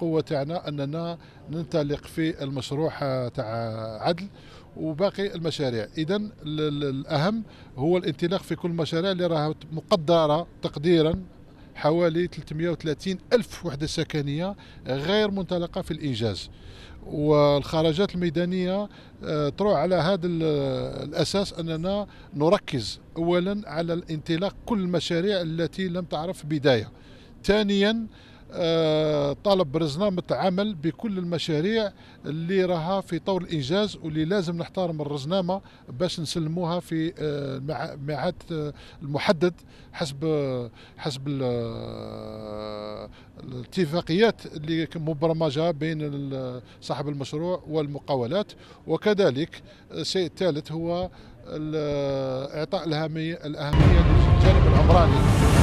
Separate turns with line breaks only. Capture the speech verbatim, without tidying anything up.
القوة تاعنا أننا ننطلق في المشروع تاع عدل وباقي المشاريع. إذا الأهم هو الانطلاق في كل المشاريع اللي راها مقدرة تقديرا حوالي ثلاثمئة وثلاثين ألف وحدة سكنية غير منطلقة في الإنجاز، والخرجات الميدانية تروح على هذا الأساس أننا نركز أولا على الانطلاق كل المشاريع التي لم تعرف بداية. ثانيا طالب برزنامة عمل بكل المشاريع اللي راها في طور الإنجاز واللي لازم نحترم الرزنامة باش نسلموها في الميعاد المحدد حسب حسب الاتفاقيات اللي مبرمجة بين صاحب المشروع والمقاولات. وكذلك الشيء الثالث هو إعطاء الأهمية الأهمية للجانب العمراني.